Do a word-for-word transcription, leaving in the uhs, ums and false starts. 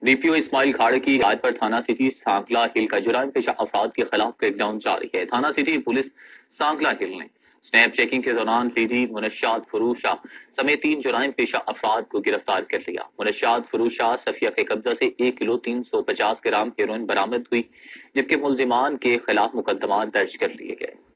DPO Ismail खाड़े की हिदायत पर थाना सिटी सांकला हिल का जुराइम पेशा अफराद के खिलाफ क्रैकडाउन जारी है। थाना सिटी पुलिस सांकला हिल ने स्नैप चेकिंग के दौरान लेडी मुनशाद फरूशा समेत तीन जुराइम पेशा अफराद को गिरफ्तार कर लिया। मुनशाद फरूशा सफिया के कब्जा से एक किलो तीन सौ पचास ग्राम हेरोइन बरामद हुई, जबकि मुलजिमान के खिलाफ मुकदमा दर्ज कर लिए गए।